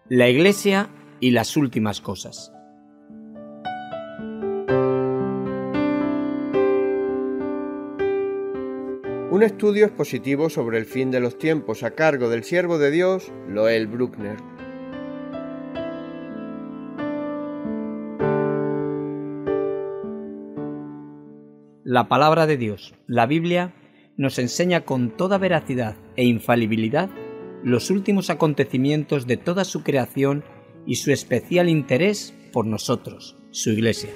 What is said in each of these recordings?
La Iglesia y las últimas cosas. Un estudio expositivo sobre el fin de los tiempos a cargo del siervo de Dios, Loel Bruckner. La palabra de Dios, la Biblia, nos enseña con toda veracidad e infalibilidad los últimos acontecimientos de toda su creación y su especial interés por nosotros, su Iglesia.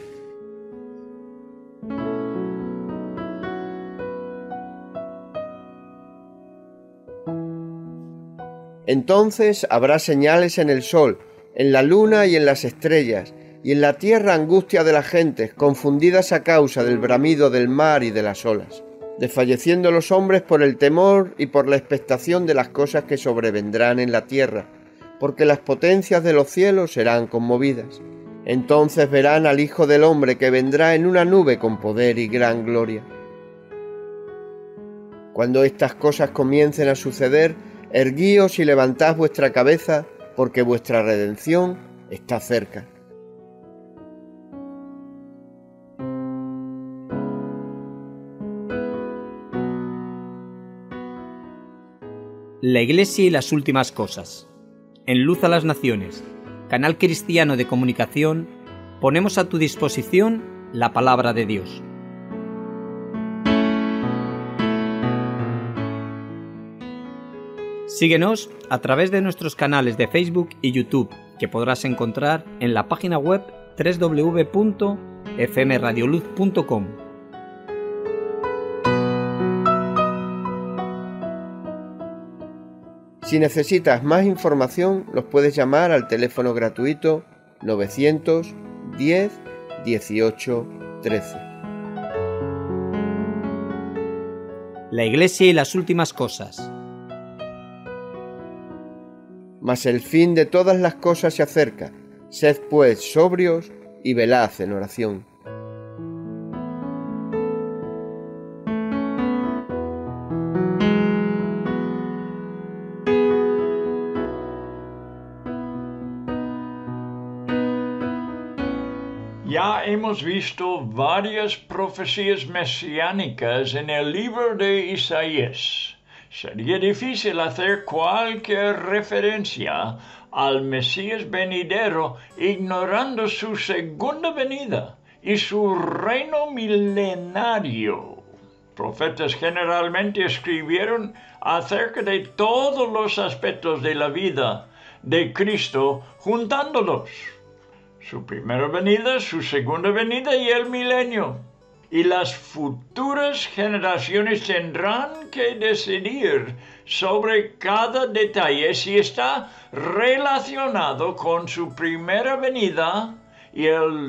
Entonces habrá señales en el sol, en la luna y en las estrellas, y en la tierra angustia de las gentes, confundidas a causa del bramido del mar y de las olas, desfalleciendo los hombres por el temor y por la expectación de las cosas que sobrevendrán en la tierra, porque las potencias de los cielos serán conmovidas. Entonces verán al Hijo del Hombre que vendrá en una nube con poder y gran gloria. Cuando estas cosas comiencen a suceder, erguíos y levantad vuestra cabeza, porque vuestra redención está cerca. La Iglesia y las últimas cosas. En Luz a las Naciones, canal cristiano de comunicación, ponemos a tu disposición la palabra de Dios. Síguenos a través de nuestros canales de Facebook y YouTube, que podrás encontrar en la página web www.fmradioluz.com. Si necesitas más información, los puedes llamar al teléfono gratuito 910 18 13. La Iglesia y las últimas cosas. Mas el fin de todas las cosas se acerca. Sed pues sobrios y velad en oración. Ya hemos visto varias profecías mesiánicas en el libro de Isaías. Sería difícil hacer cualquier referencia al Mesías venidero ignorando su segunda venida y su reino milenario. Profetas generalmente escribieron acerca de todos los aspectos de la vida de Cristo, juntándolos: su primera venida, su segunda venida y el milenio. Y las futuras generaciones tendrán que decidir sobre cada detalle si está relacionado con su primera venida y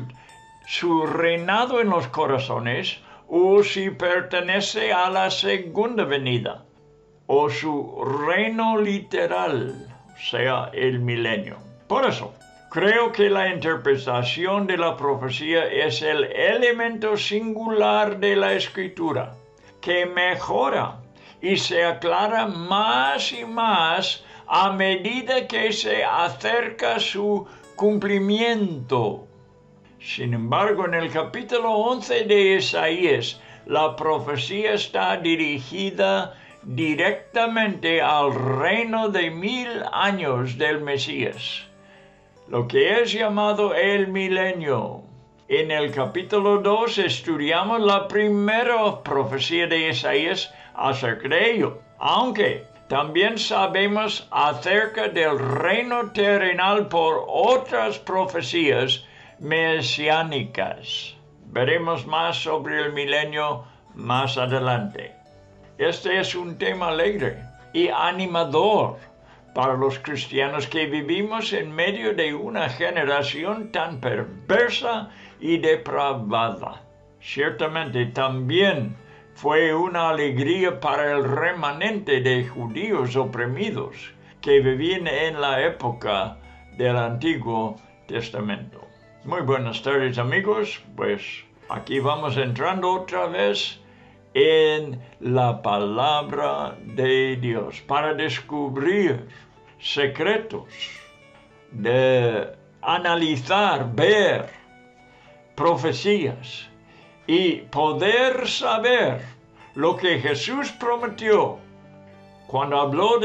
su reinado en los corazones, o si pertenece a la segunda venida, o su reino literal, o sea, el milenio. Por eso, creo que la interpretación de la profecía es el elemento singular de la Escritura, que mejora y se aclara más y más a medida que se acerca su cumplimiento. Sin embargo, en el capítulo 11 de Isaías, la profecía está dirigida directamente al reino de 1000 años del Mesías, lo que es llamado el milenio. En el capítulo 2 estudiamos la primera profecía de Isaías acerca de ello, aunque también sabemos acerca del reino terrenal por otras profecías mesiánicas. Veremos más sobre el milenio más adelante. Este es un tema alegre y animador para los cristianos que vivimos en medio de una generación tan perversa y depravada. Ciertamente también fue una alegría para el remanente de judíos oprimidos que vivían en la época del Antiguo Testamento. Muy buenas tardes, amigos. Pues aquí vamos entrando otra vez en la palabra de Dios para descubrir secretos de analizar, ver profecías y poder saber lo que Jesús prometió cuando habló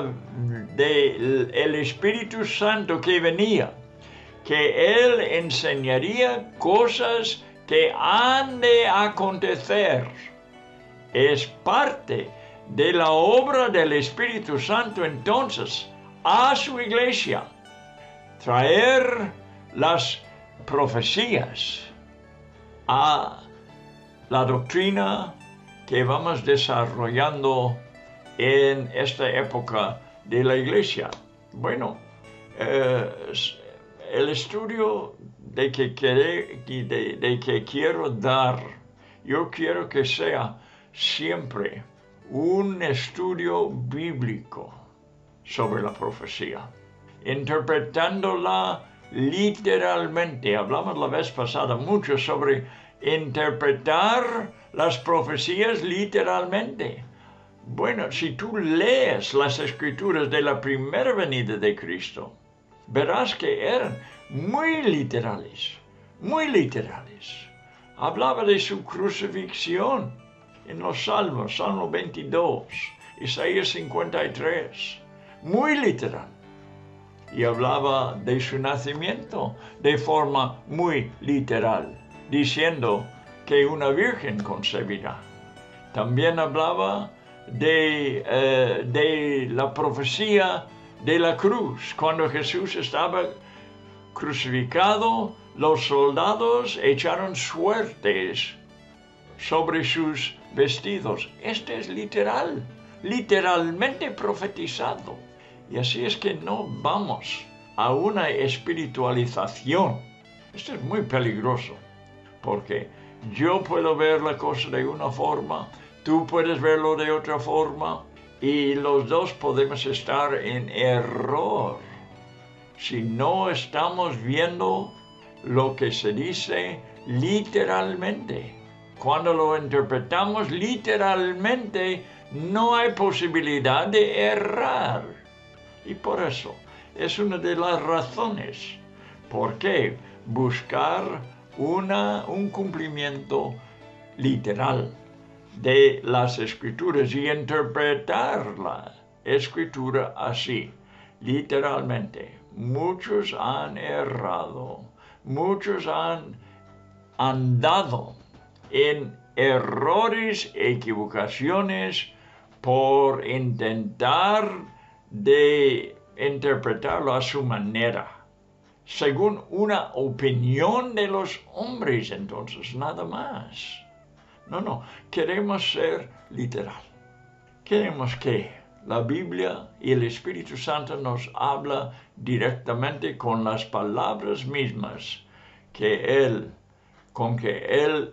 del Espíritu Santo que venía, que Él enseñaría cosas que han de acontecer. Es parte de la obra del Espíritu Santo entonces a su iglesia, traer las profecías a la doctrina que vamos desarrollando en esta época de la iglesia. Bueno, el estudio de que quiero dar, yo quiero que sea siempre un estudio bíblico sobre la profecía, interpretándola literalmente. Hablamos la vez pasada mucho sobre interpretar las profecías literalmente. Bueno, si tú lees las escrituras de la primera venida de Cristo, verás que eran muy literales, muy literales. Hablaba de su crucifixión en los Salmos, Salmo 22, Isaías 53, muy literal. Y hablaba de su nacimiento de forma muy literal, diciendo que una virgen concebirá. También hablaba de la profecía de la cruz. Cuando Jesús estaba crucificado, los soldados echaron suertes sobre sus vestidos. Este es literal, literalmente profetizado. Y así es que no vamos a una espiritualización. Esto es muy peligroso, porque yo puedo ver la cosa de una forma, tú puedes verlo de otra forma, y los dos podemos estar en error si no estamos viendo lo que se dice literalmente. Cuando lo interpretamos literalmente, no hay posibilidad de errar. Y por eso es una de las razones por qué buscar un cumplimiento literal de las escrituras y interpretar la escritura así, literalmente. Muchos han errado, muchos han andado en errores, equivocaciones por intentar de interpretarlo a su manera, según una opinión de los hombres, entonces, nada más. No, queremos ser literal. Queremos que la Biblia y el Espíritu Santo nos habla directamente con las palabras mismas con que Él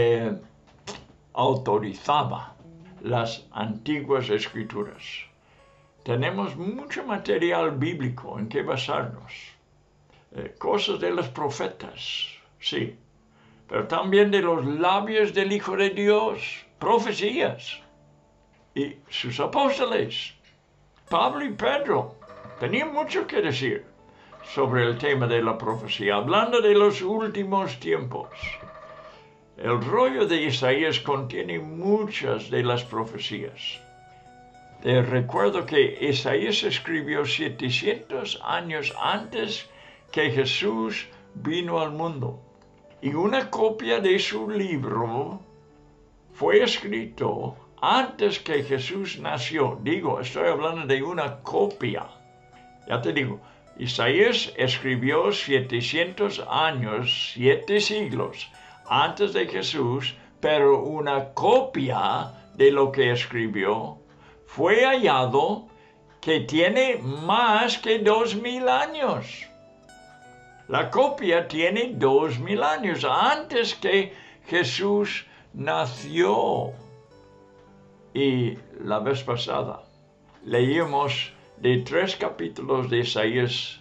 autorizaba las antiguas escrituras. Tenemos mucho material bíblico en que basarnos. Cosas de los profetas, sí, pero también de los labios del Hijo de Dios, profecías. Y sus apóstoles, Pablo y Pedro, tenían mucho que decir sobre el tema de la profecía, hablando de los últimos tiempos. El rollo de Isaías contiene muchas de las profecías. Recuerdo que Isaías escribió 700 años antes que Jesús vino al mundo. Y una copia de su libro fue escrito antes que Jesús nació. Estoy hablando de una copia. Ya te digo, Isaías escribió 700 años, 7 siglos antes de Jesús, pero una copia de lo que escribió fue hallado que tiene más que 2000 años. La copia tiene 2000 años antes que Jesús nació. Y la vez pasada leímos de 3 capítulos de Isaías.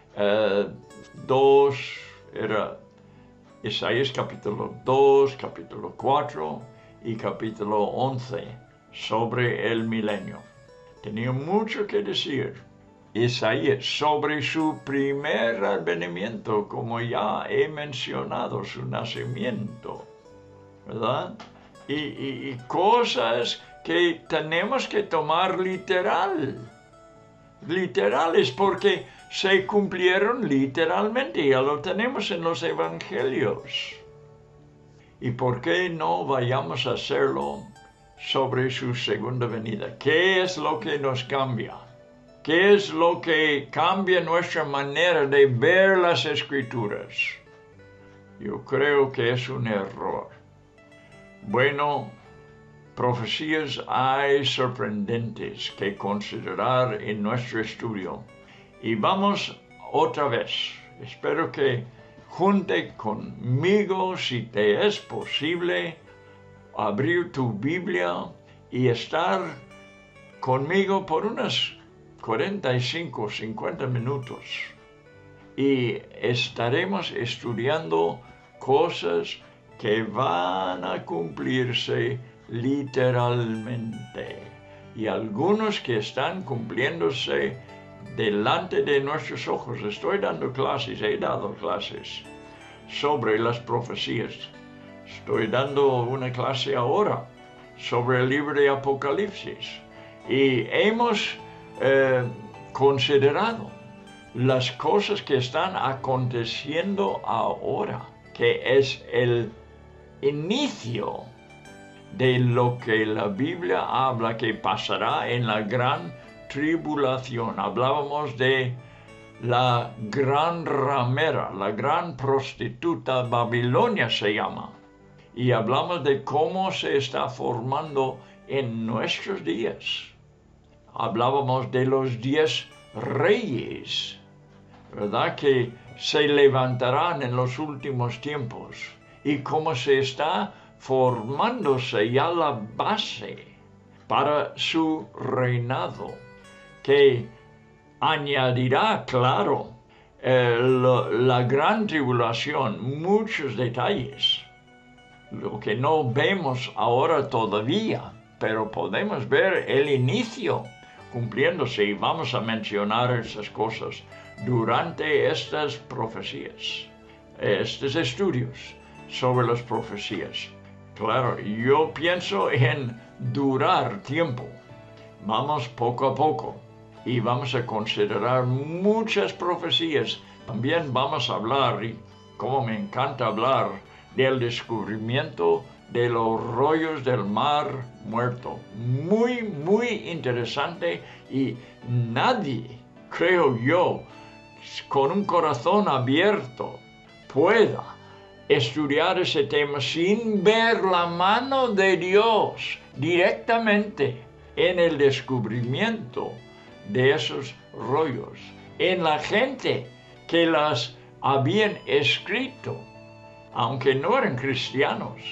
2 era Isaías capítulo 2, capítulo 4 y capítulo 11 sobre el milenio. Tenía mucho que decir Isaías sobre su primer advenimiento, como ya he mencionado, su nacimiento, ¿verdad? Y cosas que tenemos que tomar literales, porque se cumplieron literalmente, ya lo tenemos en los evangelios. ¿Y por qué no vayamos a hacerlo sobre su segunda venida? ¿Qué es lo que nos cambia? ¿Qué es lo que cambia nuestra manera de ver las Escrituras? Yo creo que es un error. Bueno, profecías hay sorprendentes que considerar en nuestro estudio. Y vamos otra vez. Espero que junte conmigo, si te es posible, abrir tu Biblia y estar conmigo por unas 45, 50 minutos. Y estaremos estudiando cosas que van a cumplirse literalmente. Y algunos que están cumpliéndose delante de nuestros ojos. Estoy dando clases, he dado clases sobre las profecías. Estoy dando una clase ahora sobre el libro de Apocalipsis. Y hemos considerado las cosas que están aconteciendo ahora, que es el inicio de lo que la Biblia habla que pasará en la gran tribulación. Hablábamos de la gran ramera, la gran prostituta, Babilonia se llama. Y hablamos de cómo se está formando en nuestros días. Hablábamos de los 10 reyes, ¿verdad? Que se levantarán en los últimos tiempos. Y cómo se está formándose ya la base para su reinado, que añadirá, claro, la gran tribulación, muchos detalles, lo que no vemos ahora todavía, pero podemos ver el inicio cumpliéndose y vamos a mencionar esas cosas durante estas profecías, estos estudios sobre las profecías. Claro, yo pienso en durar tiempo. Vamos poco a poco y vamos a considerar muchas profecías. También vamos a hablar, y como me encanta hablar, del descubrimiento de los rollos del mar muerto. Muy, muy interesante y nadie, creo yo, con un corazón abierto pueda estudiar ese tema sin ver la mano de Dios directamente en el descubrimiento de esos rollos, en la gente que las habían escrito, aunque no eran cristianos.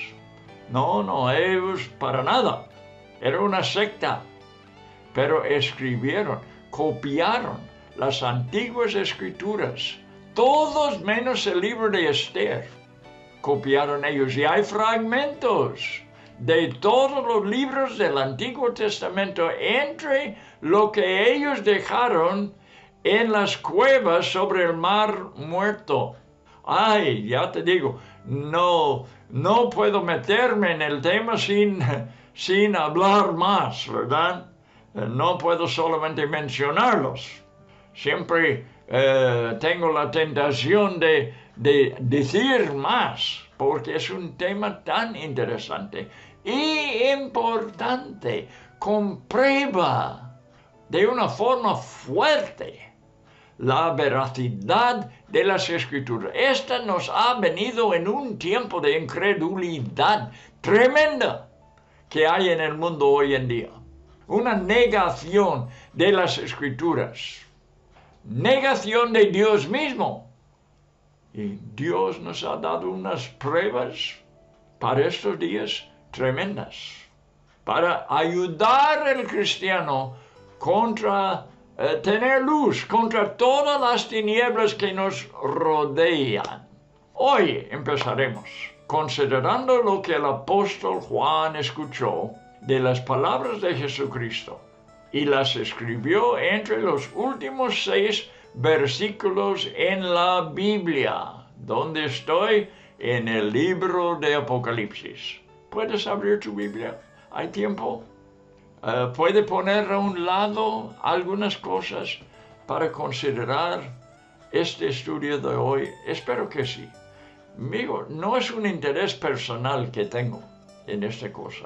No, ellos para nada. Era una secta. Pero escribieron, copiaron las antiguas escrituras, todos menos el libro de Esther. Copiaron ellos y hay fragmentos de todos los libros del Antiguo Testamento entre lo que ellos dejaron en las cuevas sobre el mar muerto. Ay, ya te digo, no puedo meterme en el tema sin hablar más, ¿verdad? No puedo solamente mencionarlos. Siempre tengo la tentación de decir más, porque es un tema tan interesante y importante. Comprueba de una forma fuerte la veracidad de las Escrituras. Esta nos ha venido en un tiempo de incredulidad tremenda que hay en el mundo hoy en día. Una negación de las Escrituras. Negación de Dios mismo. Y Dios nos ha dado unas pruebas para estos días tremendas, para ayudar al cristiano contra tener luz, contra todas las tinieblas que nos rodean. Hoy empezaremos considerando lo que el apóstol Juan escuchó de las palabras de Jesucristo. y las escribió entre los últimos 6 versículos en la Biblia, donde estoy en el libro de Apocalipsis. ¿Puedes abrir tu Biblia? ¿Hay tiempo? ¿Puede poner a un lado algunas cosas para considerar este estudio de hoy? Espero que sí. Amigo, no es un interés personal que tengo en esta cosa.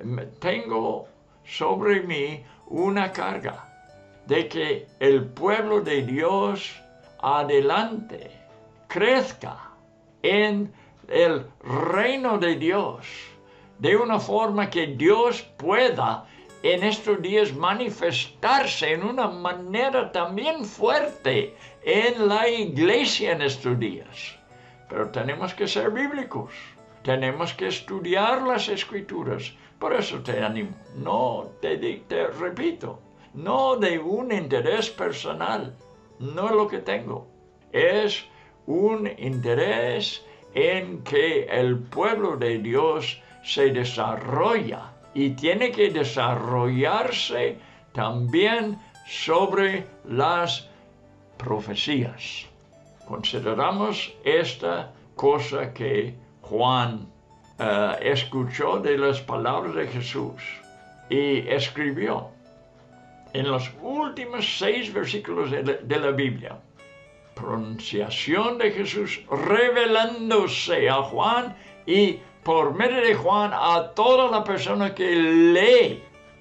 Tengo sobre mí una carga de que el pueblo de Dios adelante, crezca en el reino de Dios, de una forma que Dios pueda en estos días manifestarse en una manera también fuerte en la iglesia en estos días. Pero tenemos que ser bíblicos, tenemos que estudiar las Escrituras. Por eso te animo, no te repito, no de un interés personal, no es lo que tengo, es un interés en que el pueblo de Dios se desarrolla y tiene que desarrollarse también sobre las profecías. Consideramos esta cosa que Juan escuchó de las palabras de Jesús y escribió en los últimos 6 versículos de la Biblia. Pronunciación de Jesús revelándose a Juan y por medio de Juan a toda la persona que lee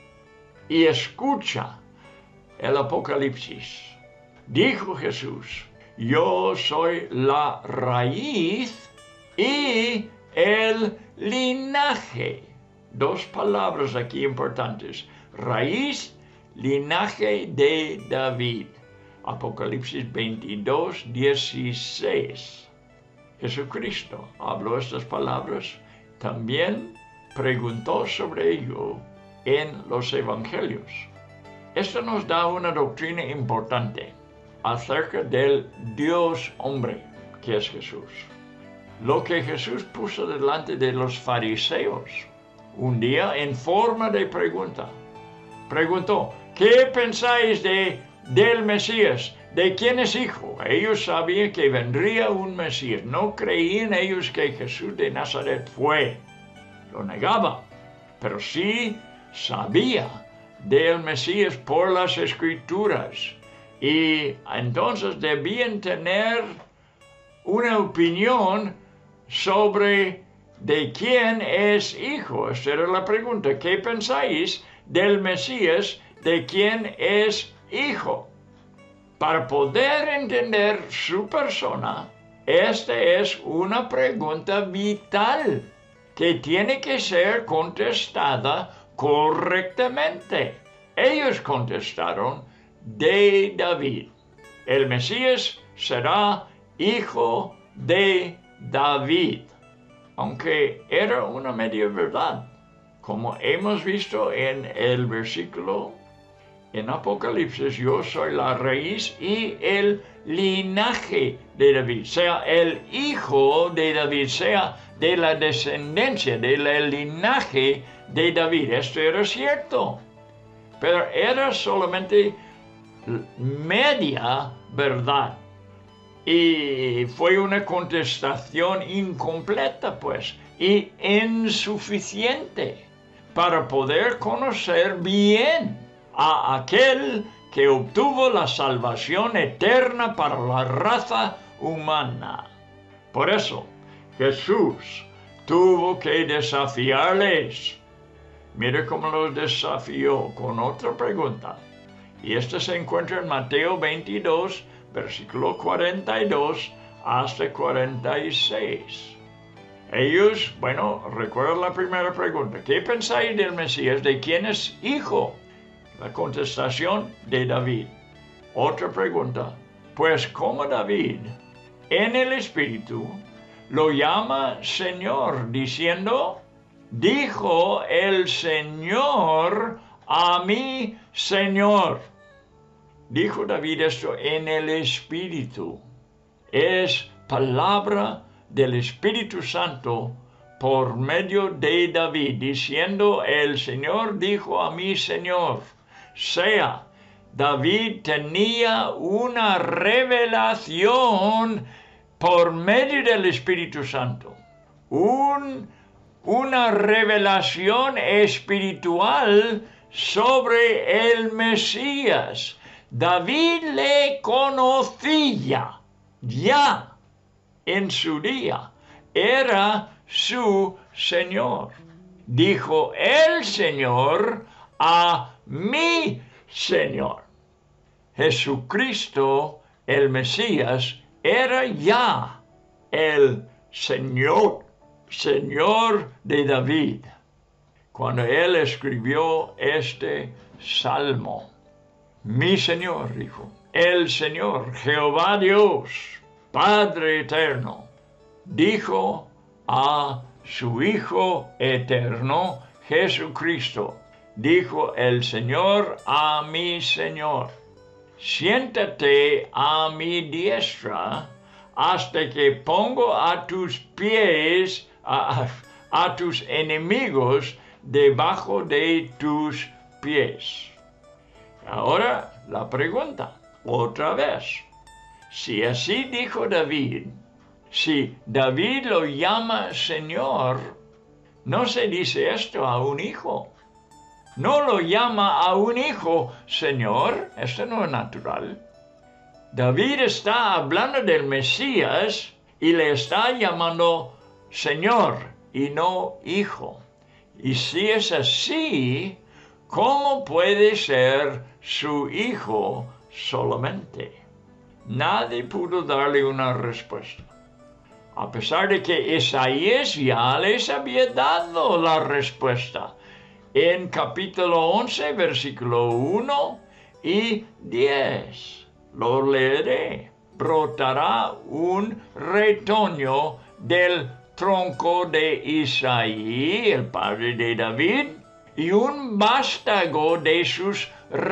y escucha el Apocalipsis. Dijo Jesús: yo soy la raíz y el linaje. 2 palabras aquí importantes: raíz, linaje de David. Apocalipsis 22, 16. Jesucristo habló estas palabras, también preguntó sobre ello en los evangelios. Esto nos da una doctrina importante acerca del Dios hombre que es Jesús. Lo que Jesús puso delante de los fariseos un día en forma de pregunta. Preguntó: ¿qué pensáis del Mesías? ¿De quién es hijo? Ellos sabían que vendría un Mesías. No creían ellos que Jesús de Nazaret fue. Lo negaba. Pero sí sabía del Mesías por las Escrituras. Y entonces debían tener una opinión sobre de quién es hijo. Esta era la pregunta. ¿Qué pensáis del Mesías? ¿De quién es hijo? Para poder entender su persona, esta es una pregunta vital que tiene que ser contestada correctamente. Ellos contestaron: de David. El Mesías será hijo de David, aunque era una media verdad, como hemos visto en el versículo en Apocalipsis: yo soy la raíz y el linaje de David, sea el hijo de David, sea de la descendencia, del linaje de David. Esto era cierto, pero era solamente media verdad. Y fue una contestación incompleta, pues, y insuficiente para poder conocer bien a aquel que obtuvo la salvación eterna para la raza humana. Por eso, Jesús tuvo que desafiarles. Mire cómo los desafió con otra pregunta. Y esta se encuentra en Mateo 22, versículo 42 hasta 46. Ellos, recuerden la primera pregunta: ¿qué pensáis del Mesías? ¿De quién es hijo? La contestación: de David. Otra pregunta: pues como David, en el Espíritu, lo llama Señor, diciendo: dijo el Señor a mi Señor. Dijo David esto en el Espíritu. Es palabra del Espíritu Santo por medio de David, diciendo: el Señor dijo a mi Señor. sea, David tenía una revelación por medio del Espíritu Santo. Una revelación espiritual sobre el Mesías. David le conocía ya en su día. Era su Señor. Dijo el Señor a mi Señor. Jesucristo, el Mesías, era ya el Señor de David, cuando él escribió este salmo. Mi Señor, dijo, el Señor, Jehová Dios, Padre eterno, dijo a su Hijo eterno, Jesucristo, dijo el Señor a mi Señor, siéntate a mi diestra hasta que pongo a tus pies, a tus enemigos debajo de tus pies. Ahora la pregunta, otra vez. Si así dijo David, si David lo llama Señor, no se dice esto a un hijo. No lo llama a un hijo Señor, esto no es natural. David está hablando del Mesías y le está llamando Señor y no hijo. Y si es así, ¿cómo puede ser su hijo solamente? Nadie pudo darle una respuesta. A pesar de que Isaías ya les había dado la respuesta. En capítulo 11, versículo 1 y 10. Lo leeré. Brotará un retoño del tronco de Isaí, el padre de David, y un vástago de sus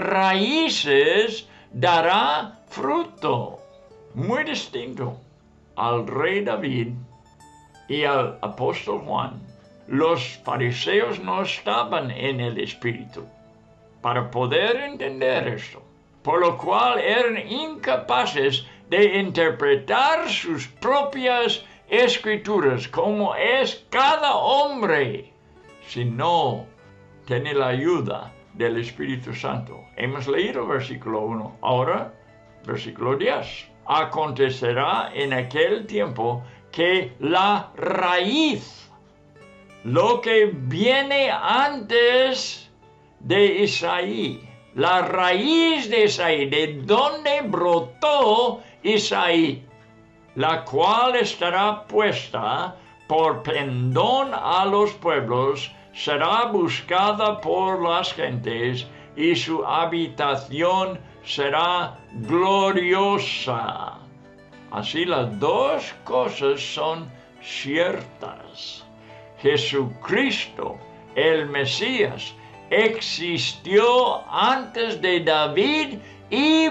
raíces dará fruto. Muy distinto al rey David y al apóstol Juan. Los fariseos no estaban en el Espíritu para poder entender esto, por lo cual eran incapaces de interpretar sus propias escrituras como es cada hombre, si no tiene la ayuda del Espíritu Santo. Hemos leído versículo 1, ahora versículo 10. Acontecerá en aquel tiempo que la raíz, lo que viene antes de Isaí, la raíz de Isaí, de donde brotó Isaí, la cual estará puesta por pendón a los pueblos, será buscada por las gentes, y su habitación será gloriosa. Así las dos cosas son ciertas. Jesucristo, el Mesías, existió antes de David y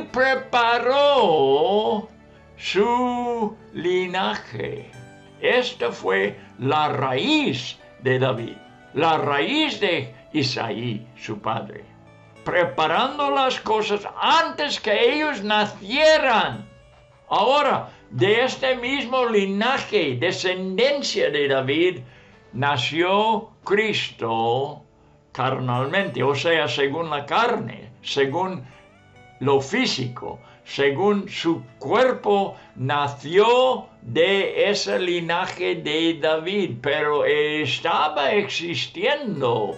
preparó su linaje. Esta fue la raíz de David, la raíz de Isaí, su padre, preparando las cosas antes que ellos nacieran. Ahora, de este mismo linaje, descendencia de David, nació Cristo carnalmente, o sea, según la carne, según lo físico, según su cuerpo, nació de ese linaje de David, pero estaba existiendo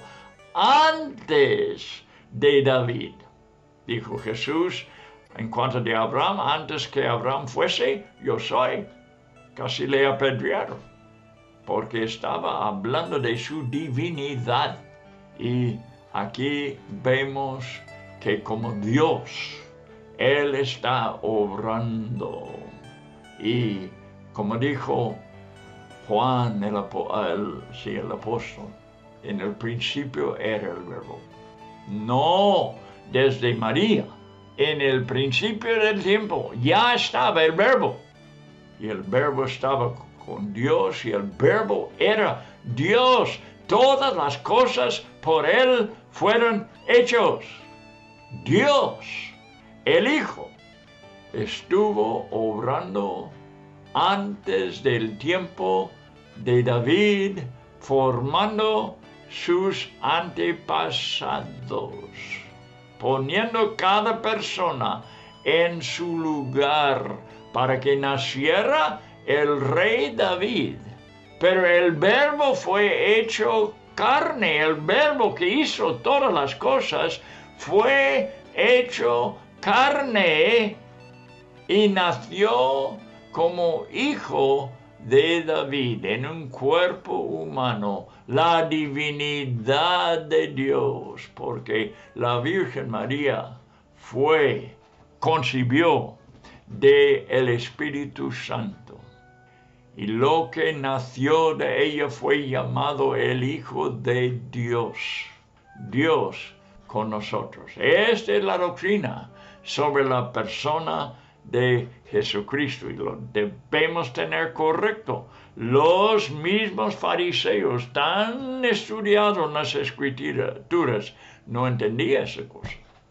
antes de David. Dijo Jesús en cuanto de Abraham, antes que Abraham fuese, yo soy. Casi le apedrearon, porque estaba hablando de su divinidad. Y aquí vemos que como Dios, Él está obrando. Y como dijo Juan, el apóstol, en el principio era el Verbo. No desde María, en el principio del tiempo ya estaba el Verbo. Y el Verbo estaba con Dios y el Verbo era Dios. Todas las cosas por Él fueron hechos. Dios, el Hijo, estuvo obrando antes del tiempo de David, formando sus antepasados, poniendo cada persona en su lugar para que naciera el rey David. Pero el Verbo fue hecho carne, el Verbo que hizo todas las cosas fue hecho carne y nació como hijo de David en un cuerpo humano, la divinidad de Dios, porque la Virgen María concibió del Espíritu Santo. Y lo que nació de ella fue llamado el Hijo de Dios. Dios con nosotros. Esta es la doctrina sobre la persona de Jesucristo y lo debemos tener correcto. Los mismos fariseos, tan estudiados en las escrituras, no entendían esa cosa.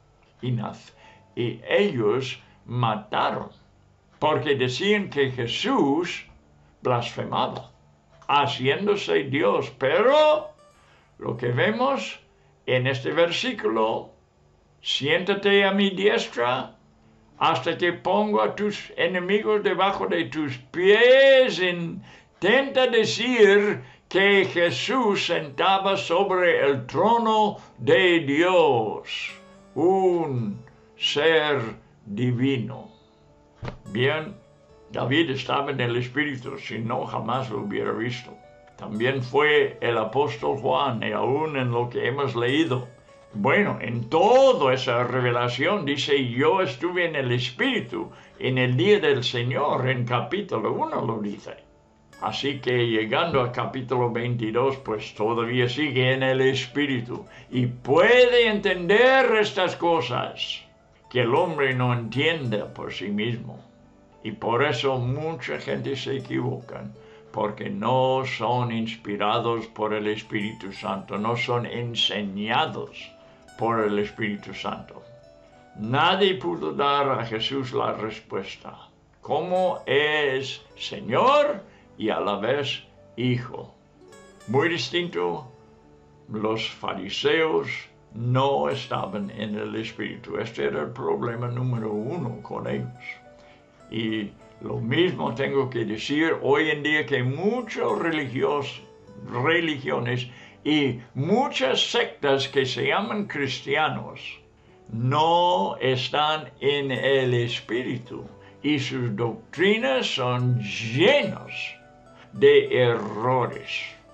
Y ellos mataron porque decían que Jesús blasfemaba, haciéndose Dios. Pero lo que vemos en este versículo, siéntate a mi diestra hasta que pongo a tus enemigos debajo de tus pies, intenta decir que Jesús sentaba sobre el trono de Dios, un ser divino. Bien, David estaba en el Espíritu, si no jamás lo hubiera visto. También fue el apóstol Juan, y aún en lo que hemos leído. Bueno, en toda esa revelación dice, yo estuve en el Espíritu en el día del Señor, en capítulo 1 lo dice. Así que llegando a capítulo 22, pues todavía sigue en el Espíritu y puede entender estas cosas que el hombre no entiende por sí mismo. Y por eso mucha gente se equivoca, porque no son inspirados por el Espíritu Santo, no son enseñados por el Espíritu Santo. Nadie pudo dar a Jesús la respuesta, cómo es Señor y a la vez Hijo. Muy distinto, los fariseos no estaban en el Espíritu. Este era el problema número 1 con ellos. Y lo mismo tengo que decir hoy en día, que muchas religiones y muchas sectas que se llaman cristianos no están en el Espíritu y sus doctrinas son llenas de errores.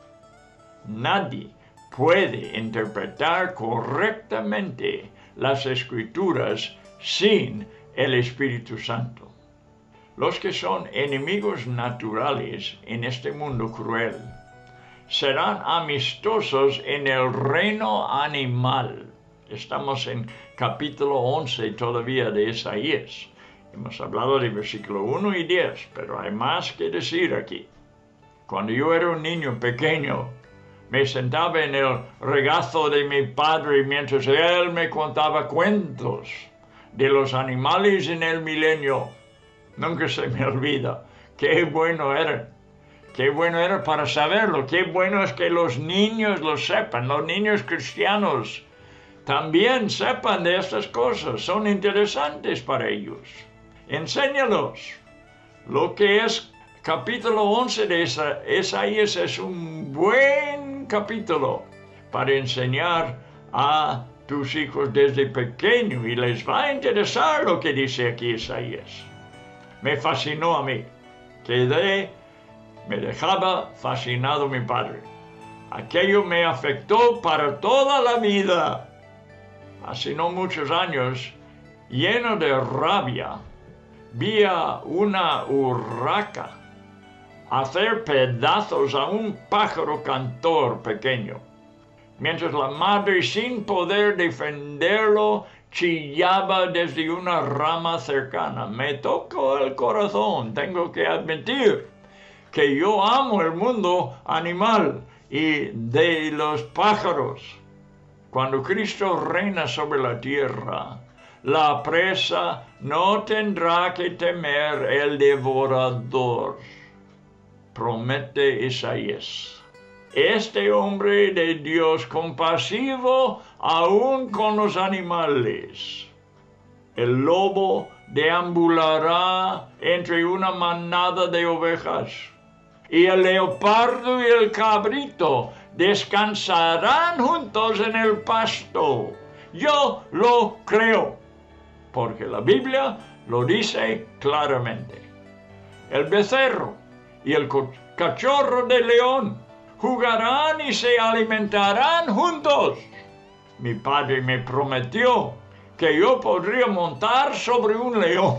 Nadie puede interpretar correctamente las Escrituras sin el Espíritu Santo. Los que son enemigos naturales en este mundo cruel serán amistosos en el reino animal. Estamos en capítulo 11 todavía de Isaías. Hemos hablado de versículo 1 y 10, pero hay más que decir aquí. Cuando yo era un niño pequeño, me sentaba en el regazo de mi padre mientras él me contaba cuentos de los animales en el milenio. Nunca se me olvida. Qué bueno era. Qué bueno era para saberlo. Qué bueno es que los niños lo sepan. Los niños cristianos también sepan de estas cosas. Son interesantes para ellos. Enséñalos. Lo que es capítulo 11 de Isaías es un buen capítulo para enseñar a tus hijos desde pequeño y les va a interesar lo que dice aquí Isaías. Me fascinó a mí. Me dejaba fascinado mi padre. Aquello me afectó para toda la vida. Hace no muchos años, lleno de rabia, vi a una urraca hacer pedazos a un pájaro cantor pequeño, mientras la madre, sin poder defenderlo, chillaba desde una rama cercana. Me tocó el corazón. Tengo que admitir que yo amo el mundo animal y de los pájaros. Cuando Cristo reina sobre la tierra, la presa no tendrá que temer el devorador. Promete Isaías. Este hombre de Dios compasivo aún con los animales. El lobo deambulará entre una manada de ovejas, y el leopardo y el cabrito descansarán juntos en el pasto. Yo lo creo, porque la Biblia lo dice claramente. El becerro y el cachorro de león jugarán y se alimentarán juntos. Mi padre me prometió que yo podría montar sobre un león.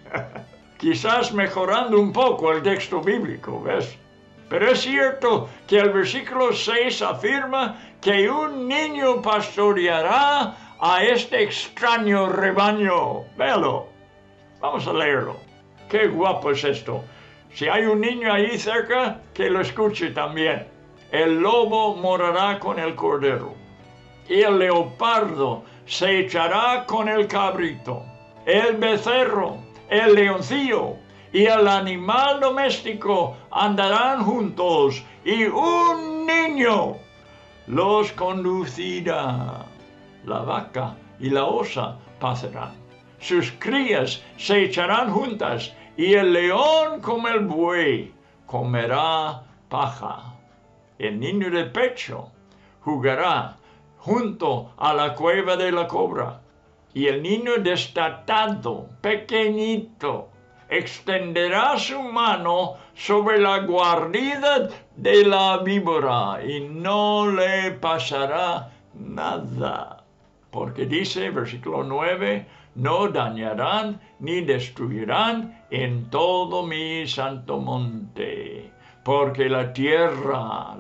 Quizás mejorando un poco el texto bíblico, ¿ves? Pero es cierto que el versículo 6 afirma que un niño pastoreará a este extraño rebaño. Véalo. Vamos a leerlo. Qué guapo es esto. Si hay un niño ahí cerca, que lo escuche también. El lobo morará con el cordero, y el leopardo se echará con el cabrito. El becerro, el leoncillo y el animal doméstico andarán juntos, y un niño los conducirá. La vaca y la osa pasarán. Sus crías se echarán juntas, y el león como el buey comerá paja. El niño de pecho jugará junto a la cueva de la cobra, y el niño destatado, pequeñito, extenderá su mano sobre la guarida de la víbora, y no le pasará nada. Porque dice, versículo 9, no dañarán ni destruirán en todo mi santo monte. Porque la tierra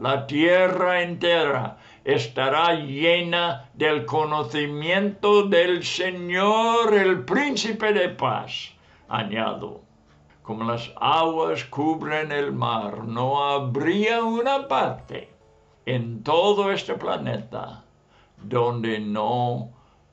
entera estará llena del conocimiento del Señor, el príncipe de paz. Añado, como las aguas cubren el mar, no habría una parte en todo este planeta donde no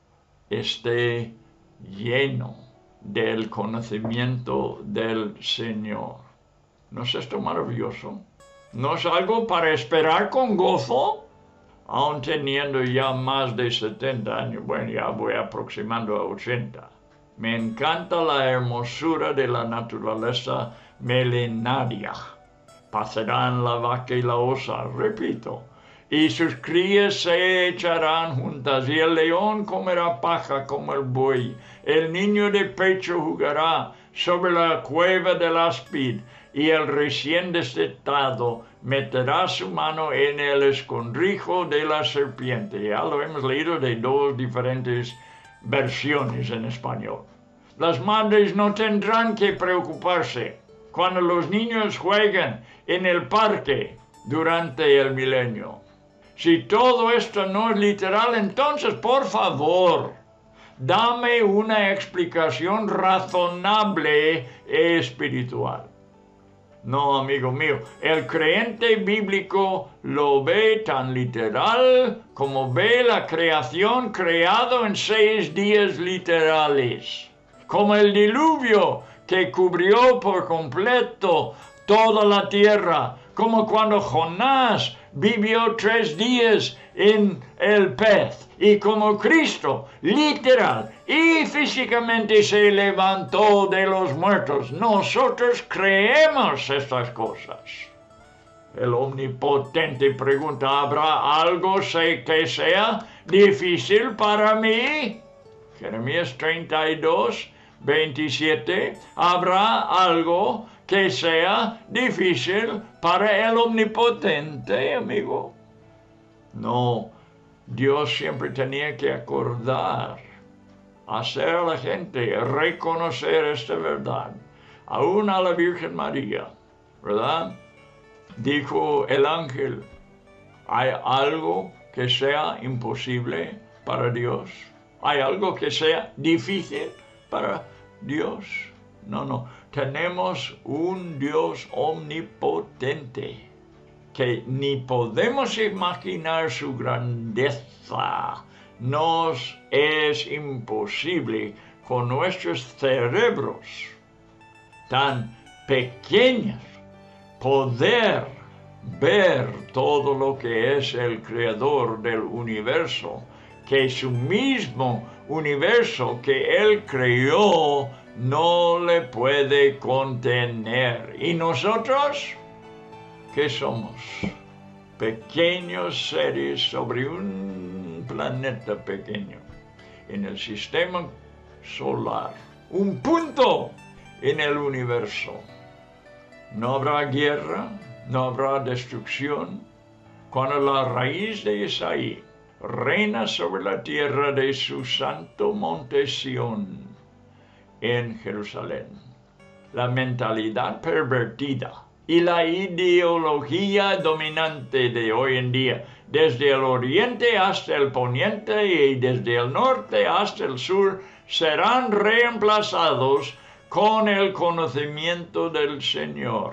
esté lleno del conocimiento del Señor. ¿No es esto maravilloso? ¿No es algo para esperar con gozo? Aún teniendo ya más de 70 años, bueno, ya voy aproximando a 80. Me encanta la hermosura de la naturaleza milenaria. Pasarán la vaca y la osa, repito, y sus crías se echarán juntas, y el león comerá paja como el buey. El niño de pecho jugará sobre la cueva del áspid, y el recién destetado meterá su mano en el escondrijo de la serpiente. Ya lo hemos leído de dos diferentes versiones en español. Las madres no tendrán que preocuparse cuando los niños juegan en el parque durante el milenio. Si todo esto no es literal, entonces, por favor, dame una explicación razonable e espiritual. No, amigo mío, el creyente bíblico lo ve tan literal como ve la creación creado en 6 días literales. Como el diluvio que cubrió por completo toda la tierra, como cuando Jonás vivió 3 días en el pez, y como Cristo, literal y físicamente, se levantó de los muertos. Nosotros creemos estas cosas. El Omnipotente pregunta, ¿habrá algo que sea difícil para mí? Jeremías 32, 27, ¿habrá algo que sea difícil para el Omnipotente, amigo? No, Dios siempre tenía que acordar, hacer a la gente reconocer esta verdad, aún a la Virgen María, ¿verdad? Dijo el ángel, ¿hay algo que sea imposible para Dios? ¿Hay algo que sea difícil para Dios? No. Tenemos un Dios omnipotente que ni podemos imaginar su grandeza. Nos es imposible con nuestros cerebros tan pequeños poder ver todo lo que es el creador del universo, que su mismo universo que él creó no le puede contener. ¿Y nosotros qué somos? Pequeños seres sobre un planeta pequeño en el sistema solar, un punto en el universo. No habrá guerra, no habrá destrucción, cuando la raíz de Isaí reina sobre la tierra de su santo monte Sión en Jerusalén. La mentalidad pervertida y la ideología dominante de hoy en día, desde el oriente hasta el poniente y desde el norte hasta el sur, serán reemplazados con el conocimiento del Señor.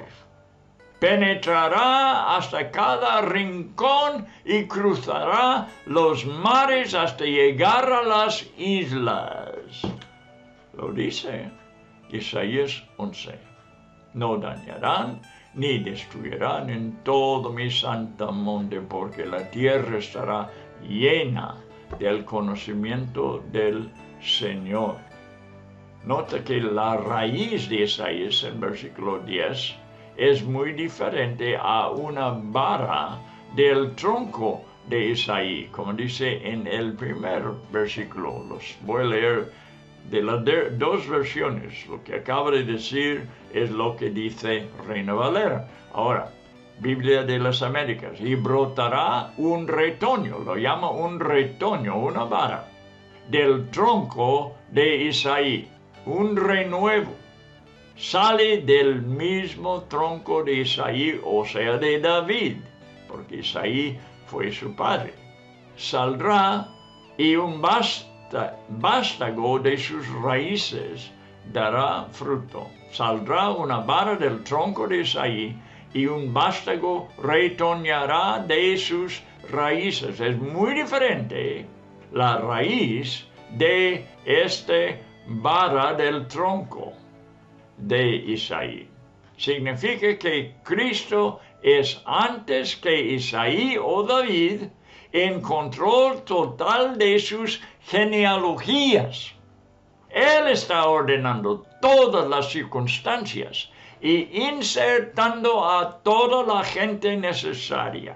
Penetrará hasta cada rincón y cruzará los mares hasta llegar a las islas. Lo dice Isaías 11. No dañarán ni destruirán en todo mi santo monte, porque la tierra estará llena del conocimiento del Señor. Nota que la raíz de Isaías en versículo 10 es muy diferente a una vara del tronco de Isaí, como dice en el primer versículo. Los voy a leer de las dos versiones. Lo que acaba de decir es lo que dice Reina Valera. Ahora, Biblia de las Américas. Y brotará un retoño, lo llama un retoño, una vara, del tronco de Isaí, un renuevo. Sale del mismo tronco de Isaí, o sea, de David, porque Isaí fue su padre. Saldrá y un vástago de sus raíces dará fruto. Saldrá una vara del tronco de Isaí y un vástago retoñará de sus raíces. Es muy diferente la raíz de esta vara del tronco de Isaí. Significa que Cristo es antes que Isaí o David en control total de sus genealogías. Él está ordenando todas las circunstancias y insertando a toda la gente necesaria.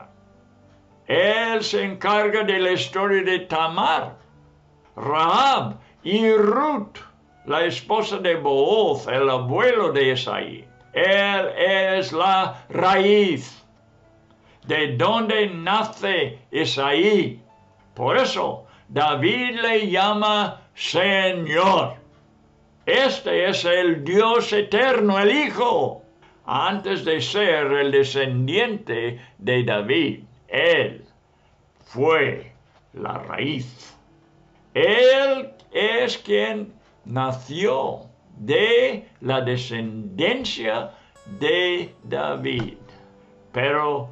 Él se encarga de la historia de Tamar, Rahab y Ruth, la esposa de Booz, el abuelo de Isaí. Él es la raíz de donde nace Isaí. Por eso David le llama Señor. Este es el Dios eterno, el Hijo. Antes de ser el descendiente de David, Él fue la raíz. Él es quien nació de la descendencia de David, pero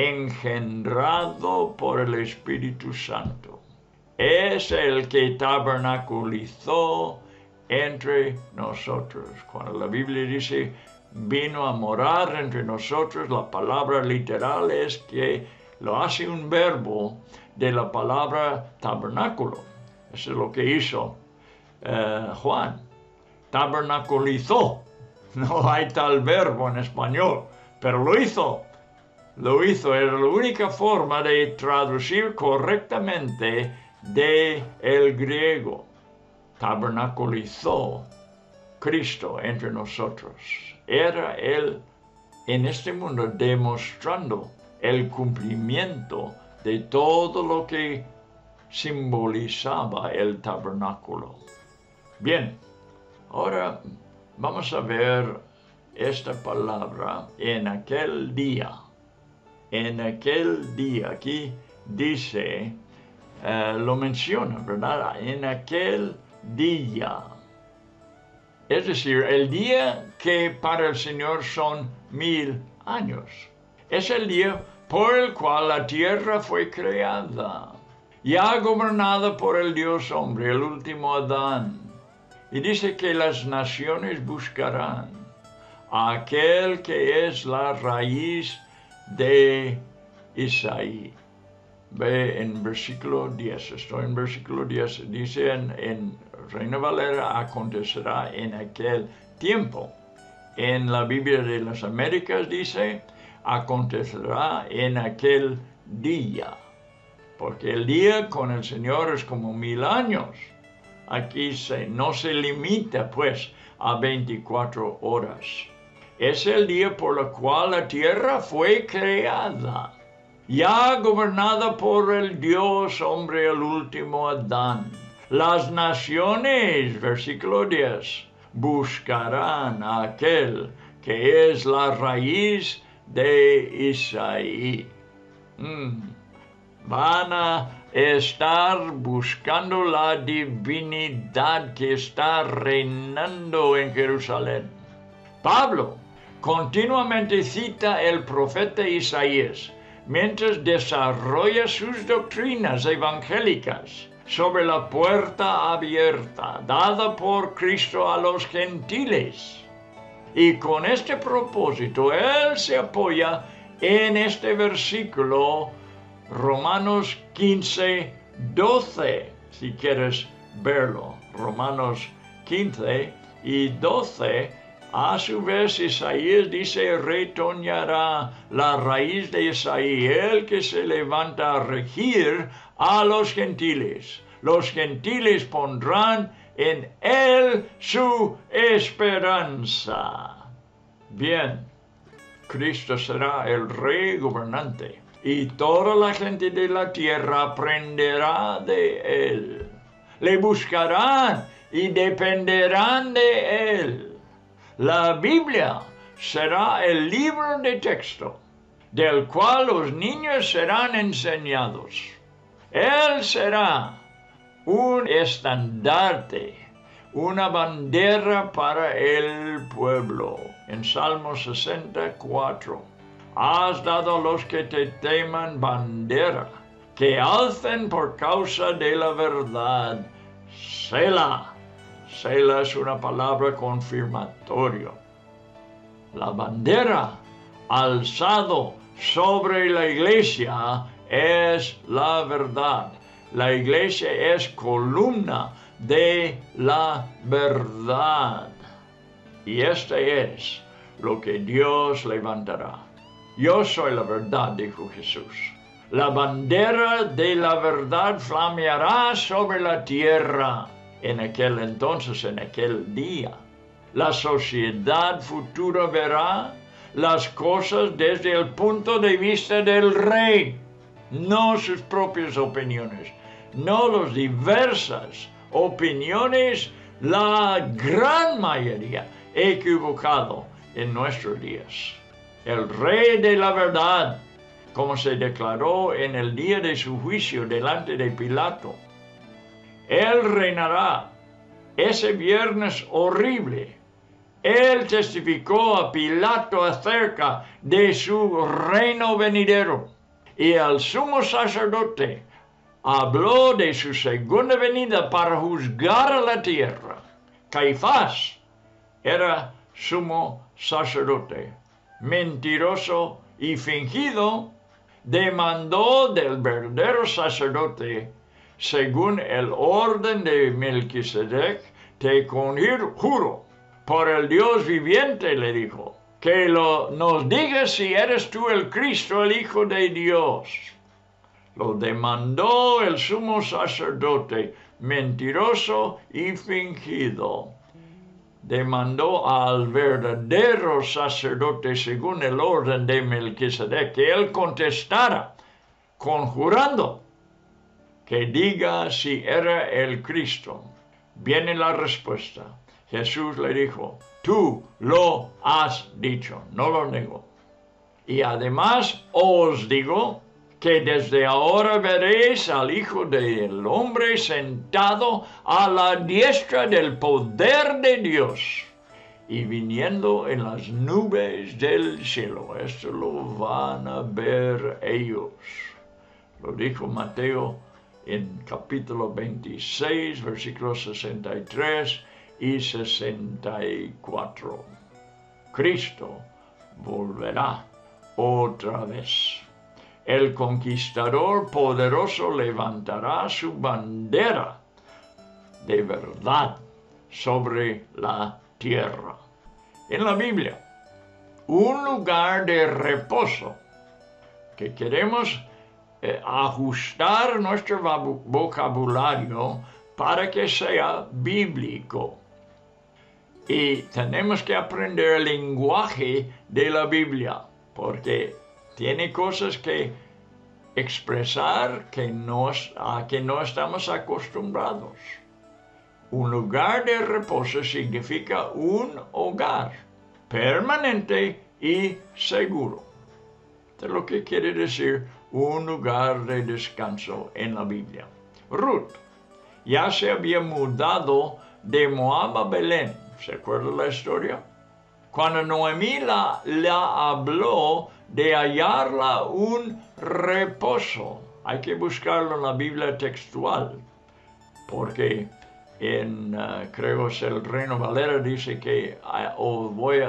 engendrado por el Espíritu Santo. Es el que tabernaculizó entre nosotros. Cuando la Biblia dice vino a morar entre nosotros, la palabra literal es que lo hace un verbo de la palabra tabernáculo. Eso es lo que hizo Juan. Tabernaculizó. No hay tal verbo en español, pero lo hizo. Lo hizo. Era la única forma de traducir correctamente de el griego. Tabernaculizó Cristo entre nosotros. Era Él en este mundo demostrando el cumplimiento de todo lo que simbolizaba el tabernáculo. Bien, ahora vamos a ver esta palabra en aquel día. En aquel día, aquí dice, lo menciona, ¿verdad? En aquel día. Es decir, el día que para el Señor son 1000 años. Es el día por el cual la tierra fue creada, ya gobernada por el Dios hombre, el último Adán. Y dice que las naciones buscarán a aquel que es la raíz de Isaí. Ve en versículo 10, estoy en versículo 10, dice en Reina Valera, acontecerá en aquel tiempo. En la Biblia de las Américas dice, acontecerá en aquel día. Porque el día con el Señor es como 1000 años. Aquí no se limita pues a 24 horas. Es el día por el cual la tierra fue creada, ya gobernada por el Dios hombre, el último Adán. Las naciones, versículo 10, buscarán a aquel que es la raíz de Isaí. Van a estar buscando la divinidad que está reinando en Jerusalén. Pablo continuamente cita el profeta Isaías mientras desarrolla sus doctrinas evangélicas sobre la puerta abierta dada por Cristo a los gentiles. Y con este propósito, él se apoya en este versículo, Romanos 15, 12, si quieres verlo. Romanos 15 y 12, a su vez Isaías dice, retoñará la raíz de Isaí, el que se levanta a regir a los gentiles. Los gentiles pondrán en él su esperanza. Bien, Cristo será el rey gobernante y toda la gente de la tierra aprenderá de él. Le buscarán y dependerán de él. La Biblia será el libro de texto del cual los niños serán enseñados. Él será un estandarte, una bandera para el pueblo. En Salmo 64, has dado a los que te teman bandera, que alcen por causa de la verdad. Selah. Selah es una palabra confirmatoria. La bandera alzado sobre la iglesia es la verdad. La iglesia es columna de la verdad. Y este es lo que Dios levantará. Yo soy la verdad, dijo Jesús. La bandera de la verdad flameará sobre la tierra en aquel entonces, en aquel día. La sociedad futura verá las cosas desde el punto de vista del rey, no sus propias opiniones, no las diversas opiniones, la gran mayoría equivocado en nuestros días. El rey de la verdad, como se declaró en el día de su juicio delante de Pilato, él reinará. Ese viernes horrible, él testificó a Pilato acerca de su reino venidero, y el sumo sacerdote habló de su segunda venida para juzgar a la tierra. Caifás era sumo sacerdote, mentiroso y fingido, demandó del verdadero sacerdote, según el orden de Melquisedec, te conjuro por el Dios viviente, le dijo, que nos digas si eres tú el Cristo, el Hijo de Dios. Lo demandó el sumo sacerdote, mentiroso y fingido. Demandó al verdadero sacerdote, según el orden de Melquisedec, que él contestara, conjurando, que diga si era el Cristo. Viene la respuesta. Jesús le dijo, tú lo has dicho, no lo negó. Y además os digo que desde ahora veréis al Hijo del Hombre sentado a la diestra del poder de Dios y viniendo en las nubes del cielo. Esto lo van a ver ellos. Lo dijo Mateo en capítulo 26, versículo 63, 64. Cristo volverá otra vez. El conquistador poderoso levantará su bandera de verdad sobre la tierra. En la Biblia, un lugar de reposo que queremos ajustar nuestro vocabulario para que sea bíblico. Y tenemos que aprender el lenguaje de la Biblia, porque tiene cosas que expresar que no estamos acostumbrados. Un lugar de reposo significa un hogar permanente y seguro. Esto es lo que quiere decir un lugar de descanso en la Biblia. Ruth ya se había mudado de Moab a Belén. ¿Se acuerda la historia? Cuando Noemí la habló de hallarla un reposo. Hay que buscarlo en la Biblia textual, porque creo que el Reino Valera dice que voy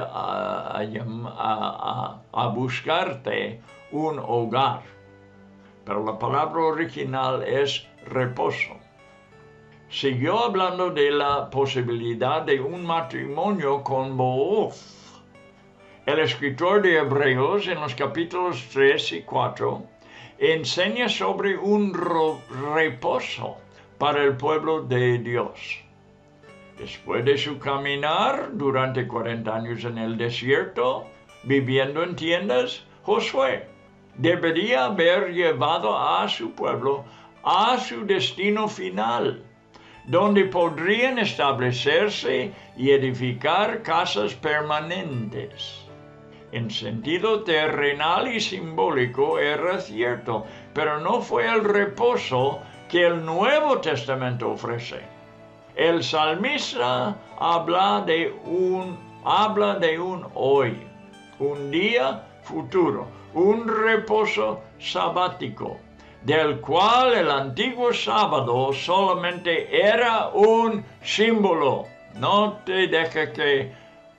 a buscarte un hogar. Pero la palabra original es reposo. Siguió hablando de la posibilidad de un matrimonio con Booz. El escritor de Hebreos, en los capítulos 3 y 4, enseña sobre un reposo para el pueblo de Dios. Después de su caminar durante 40 años en el desierto, viviendo en tiendas, Josué debería haber llevado a su pueblo a su destino final, donde podrían establecerse y edificar casas permanentes. En sentido terrenal y simbólico era cierto, pero no fue el reposo que el Nuevo Testamento ofrece. El salmista habla de un hoy, un día futuro, un reposo sabático, del cual el antiguo sábado solamente era un símbolo. No te dejes que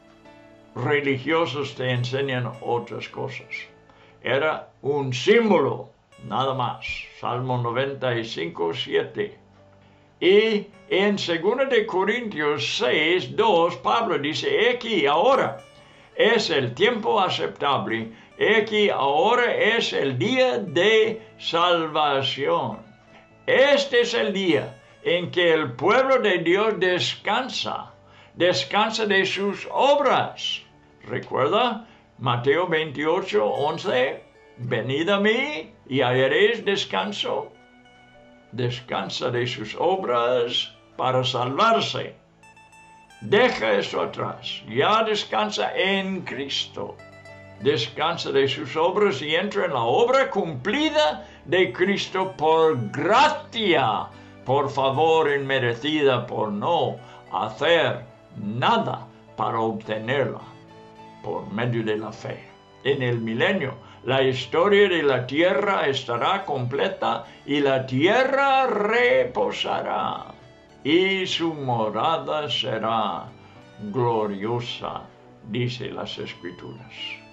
religiosos te enseñan otras cosas. Era un símbolo, nada más. Salmo 95, 7. Y en 2 de Corintios 6, 2, Pablo dice, he aquí ahora es el tiempo aceptable, he aquí ahora es el día de salvación. Este es el día en que el pueblo de Dios descansa de sus obras. ¿Recuerda? Mateo 28, 11, venid a mí y hallaréis descanso. Descansa de sus obras para salvarse. Deja eso atrás. Ya descansa en Cristo. Descansa de sus obras y entra en la obra cumplida de Cristo por gracia, por favor inmerecida, por no hacer nada para obtenerla, por medio de la fe. En el milenio, la historia de la tierra estará completa y la tierra reposará y su morada será gloriosa, dice las Escrituras.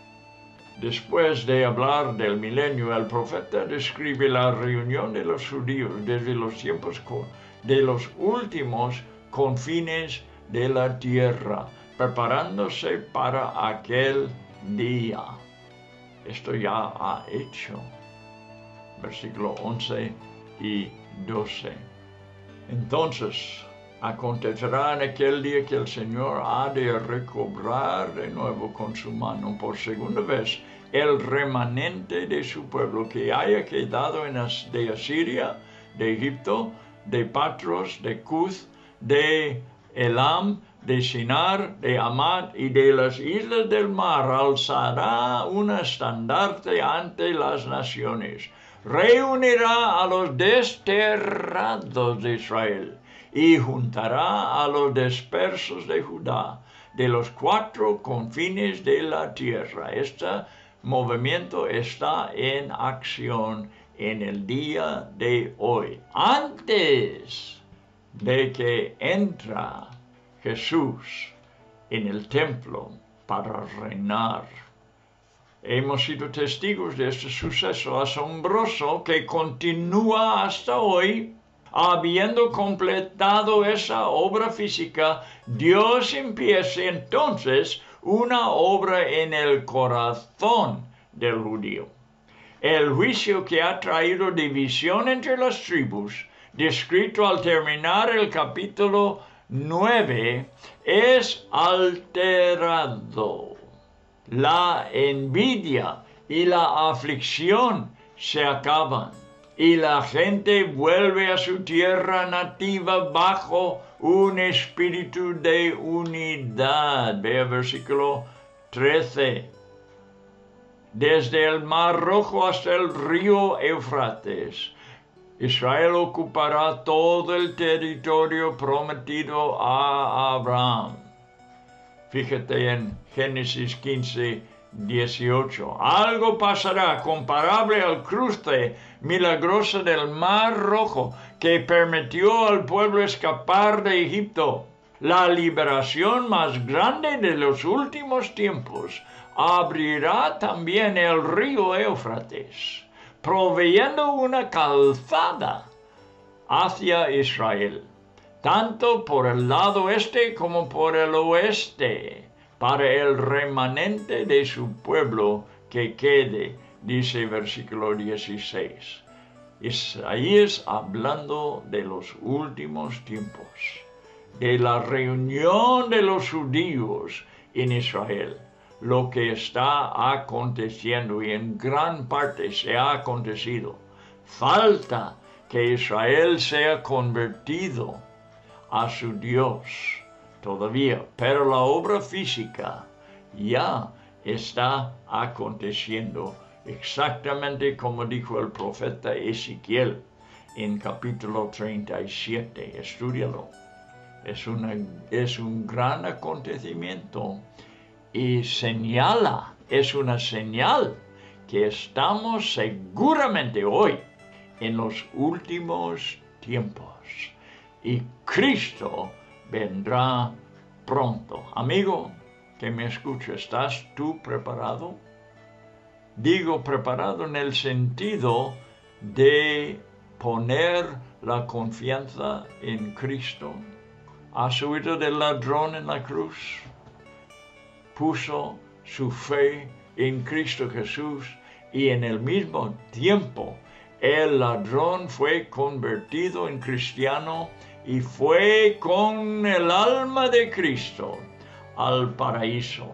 Después de hablar del milenio, el profeta describe la reunión de los judíos desde los tiempos de los últimos confines de la tierra, preparándose para aquel día. Esto ya ha hecho. Versículo 11 y 12. Entonces, acontecerá en aquel día que el Señor ha de recobrar de nuevo con su mano por segunda vez el remanente de su pueblo que haya quedado de Asiria, de Egipto, de Patros, de Cuth, de Elam, de Sinar, de Amad y de las islas del mar. Alzará un estandarte ante las naciones. Reunirá a los desterrados de Israel y juntará a los dispersos de Judá, de los 4 confines de la tierra. Este movimiento está en acción en el día de hoy. Antes de que entra Jesús en el templo para reinar. Hemos sido testigos de este suceso asombroso que continúa hasta hoy. Habiendo completado esa obra física, Dios empieza entonces una obra en el corazón del judío. El juicio que ha traído división entre las tribus, descrito al terminar el capítulo 9, es alterado. La envidia y la aflicción se acaban y la gente vuelve a su tierra nativa bajo un espíritu de unidad. Vea versículo 13. Desde el Mar Rojo hasta el río Éufrates, Israel ocupará todo el territorio prometido a Abraham. Fíjate en Génesis 15, 18. Algo pasará comparable al cruce milagroso del Mar Rojo que permitió al pueblo escapar de Egipto. La liberación más grande de los últimos tiempos abrirá también el río Éufrates, proveyendo una calzada hacia Israel, tanto por el lado este como por el oeste, para el remanente de su pueblo que quede, dice versículo 16. Isaías hablando de los últimos tiempos, de la reunión de los judíos en Israel, lo que está aconteciendo y en gran parte se ha acontecido. Falta que Israel sea convertido a su Dios todavía, pero la obra física ya está aconteciendo exactamente como dijo el profeta Ezequiel en capítulo 37. Estúdialo. Es un gran acontecimiento y es una señal que estamos seguramente hoy en los últimos tiempos y Cristo vendrá pronto. Amigo que me escucha, ¿estás tú preparado? Digo preparado en el sentido de poner la confianza en Cristo. ¿Has oído del ladrón en la cruz? Puso su fe en Cristo Jesús y en el mismo tiempo el ladrón fue convertido en cristiano y fue con el alma de Cristo al paraíso.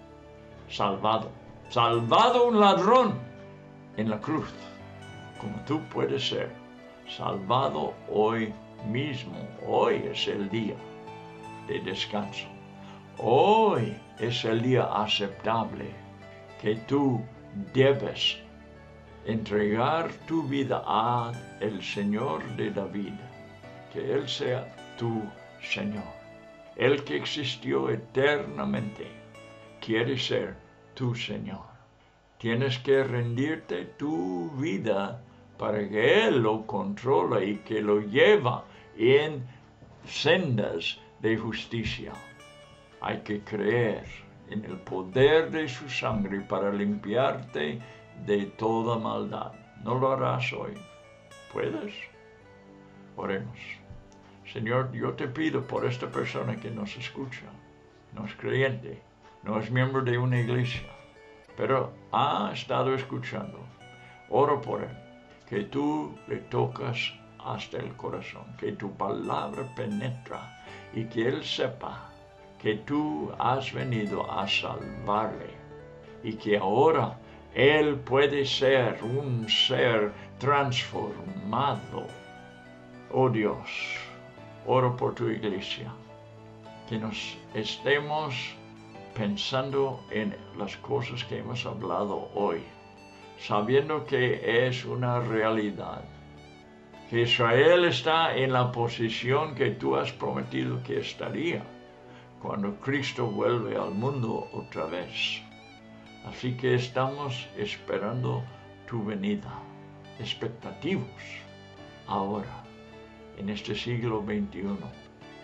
Salvado un ladrón en la cruz, como tú puedes ser salvado hoy mismo. Hoy es el día de descanso. Hoy es el día aceptable que tú debes entregar tu vida a el Señor de David, que Él sea tu Señor. El que existió eternamente quiere ser tu Señor. Tienes que rendirte tu vida para que Él lo controle y que lo lleva en sendas de justicia. Hay que creer en el poder de su sangre para limpiarte de toda maldad. ¿No lo harás hoy? ¿Puedes? Oremos. Señor, yo te pido por esta persona que nos escucha. No es creyente, no es miembro de una iglesia, pero ha estado escuchando. Oro por él, que tú le tocas hasta el corazón, que tu palabra penetra y que él sepa que tú has venido a salvarle y que ahora él puede ser un ser transformado. Oh Dios, oro por tu iglesia, que nos estemos pensando en las cosas que hemos hablado hoy, sabiendo que es una realidad, que Israel está en la posición que tú has prometido que estaría cuando Cristo vuelve al mundo otra vez. Así que estamos esperando tu venida, expectativos ahora, en este siglo XXI,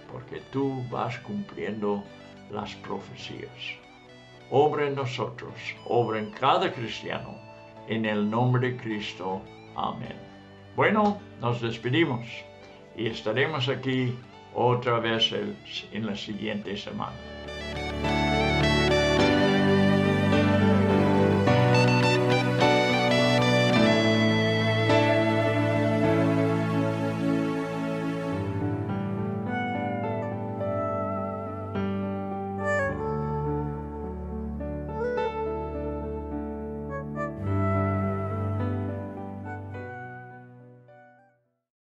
porque tú vas cumpliendo las profecías. Obra en nosotros, obra en cada cristiano, en el nombre de Cristo. Amén. Bueno, nos despedimos y estaremos aquí otra vez en la siguiente semana.